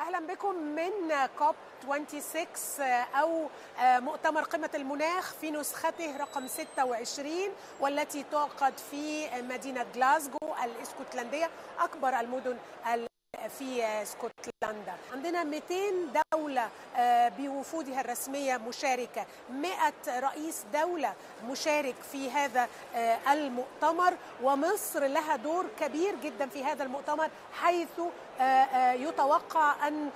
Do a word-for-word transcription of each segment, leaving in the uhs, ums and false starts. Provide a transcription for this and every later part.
أهلا بكم من كوب ستة وعشرين أو مؤتمر قمة المناخ في نسخته رقم ستة وعشرين، والتي تعقد في مدينة غلاسكو الاسكتلندية أكبر المدن في اسكتلندا. عندنا مئتين دولة بوفودها الرسمية مشاركة، مئة رئيس دولة مشارك في هذا المؤتمر، ومصر لها دور كبير جدا في هذا المؤتمر، حيث يتوقع أن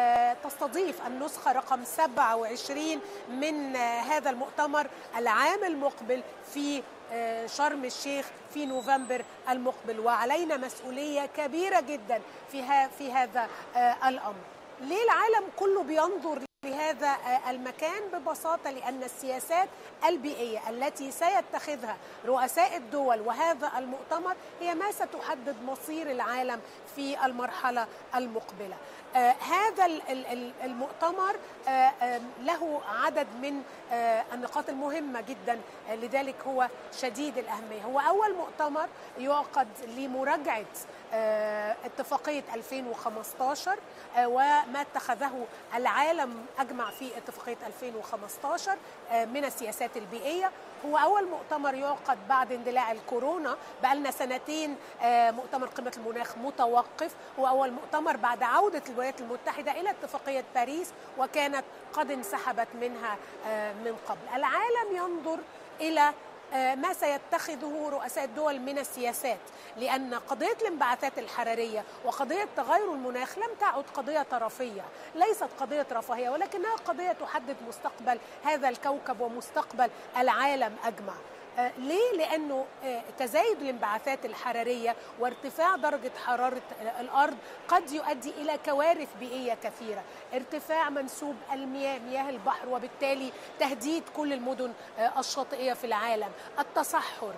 تستضيف النسخة رقم سبعة وعشرين من هذا المؤتمر العام المقبل في شرم الشيخ في نوفمبر المقبل، وعلينا مسؤولية كبيرة جدا في في هذا الأمر. ليه العالم كله بينظر لهذا المكان؟ ببساطة لأن السياسات البيئية التي سيتخذها رؤساء الدول وهذا المؤتمر هي ما ستحدد مصير العالم في المرحلة المقبلة. آه هذا المؤتمر آه آه له عدد من آه النقاط المهمة جدا، آه لذلك هو شديد الأهمية. هو أول مؤتمر يعقد لمراجعة آه اتفاقية ألفين وخمسة عشر آه وما اتخذه العالم أجمع في اتفاقية ألفين وخمسة عشر آه من السياسات البيئية. هو أول مؤتمر يعقد بعد اندلاع الكورونا، بقالنا سنتين آه مؤتمر قمة المناخ متوقف. هو أول مؤتمر بعد عودة الولايات المتحدة إلى اتفاقية باريس، وكانت قد انسحبت منها آه من قبل. العالم ينظر إلى ما سيتخذه رؤساء الدول من السياسات، لأن قضية الانبعاثات الحرارية وقضية تغير المناخ لم تعد قضية طرفية، ليست قضية رفاهية، ولكنها قضية تحدد مستقبل هذا الكوكب ومستقبل العالم أجمع. آه ليه؟ لأنه آه تزايد الانبعاثات الحرارية وارتفاع درجة حرارة آه الأرض قد يؤدي إلى كوارث بيئية كثيرة، ارتفاع منسوب المياه، مياه البحر، وبالتالي تهديد كل المدن آه الشاطئية في العالم، التصحر،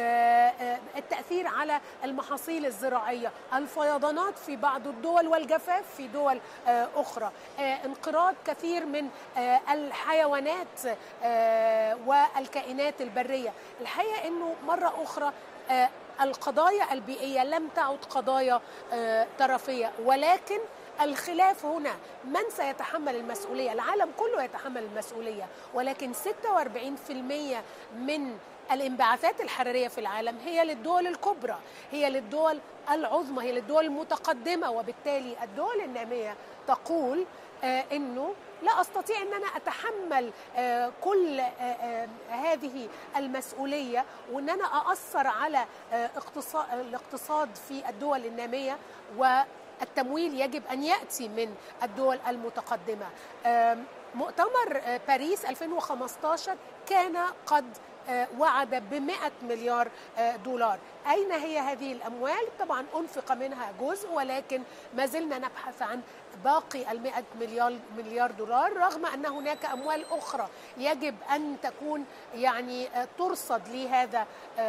آه التأثير على المحاصيل الزراعية، الفيضانات في بعض الدول والجفاف في دول آه أخرى، آه انقراض كثير من آه الحيوانات آه والكائنات البرية. الحقيقة أنه مرة أخرى آه القضايا البيئية لم تعد قضايا آه طرفية، ولكن الخلاف هنا من سيتحمل المسؤولية. العالم كله يتحمل المسؤولية، ولكن ستة وأربعين بالمئة من الانبعاثات الحرارية في العالم هي للدول الكبرى، هي للدول العظمى، هي للدول المتقدمة، وبالتالي الدول النامية تقول آه إنه لا أستطيع أن أنا أتحمل آه كل آه آه هذه المسؤولية، وأن أنا أأثر على آه اقتصاد الاقتصاد في الدول النامية، والتمويل يجب أن يأتي من الدول المتقدمة. آه مؤتمر آه باريس ألفين وخمسة عشر كان قد وعد بمئة مليار دولار. أين هي هذه الأموال؟ طبعا أنفق منها جزء، ولكن ما زلنا نبحث عن باقي المئة مليار مليار دولار، رغم أن هناك أموال أخرى يجب أن تكون يعني ترصد لهذا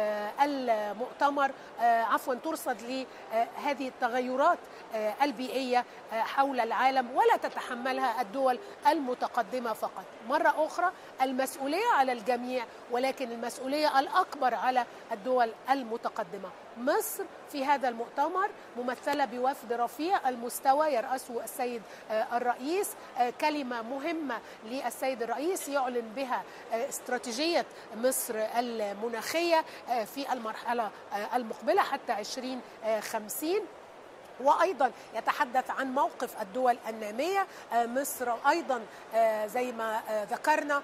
المؤتمر، عفوا ترصد لهذه التغيرات البيئية حول العالم، ولا تتحملها الدول المتقدمة فقط. مرة أخرى المسؤولية على الجميع، ولكن المسؤولية الأكبر على الدول المتقدمة. مصر في هذا المؤتمر ممثلة بوفد رفيع المستوى يرأسه السيد الرئيس، كلمة مهمة للسيد الرئيس يعلن بها استراتيجية مصر المناخية في المرحلة المقبلة حتى عشرين خمسين، وأيضا يتحدث عن موقف الدول النامية. مصر أيضا زي ما ذكرنا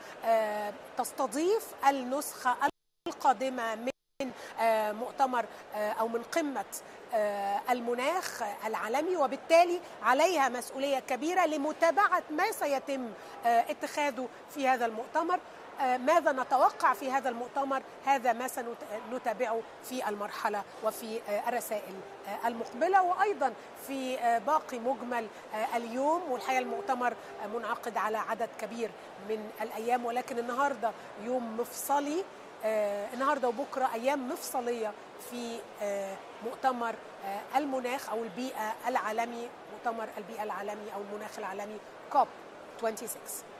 تستضيف النسخة القادمة من مؤتمر أو من قمة المناخ العالمي، وبالتالي عليها مسؤولية كبيرة لمتابعة ما سيتم اتخاذه في هذا المؤتمر. ماذا نتوقع في هذا المؤتمر؟ هذا ما سنتابعه في المرحلة وفي الرسائل المقبلة، وأيضا في باقي مجمل اليوم. والحقيقة المؤتمر منعقد على عدد كبير من الأيام، ولكن النهاردة يوم مفصلي، النهاردة وبكرة أيام مفصلية في مؤتمر المناخ أو البيئة العالمي، مؤتمر البيئة العالمي أو المناخ العالمي كوب ستة وعشرين.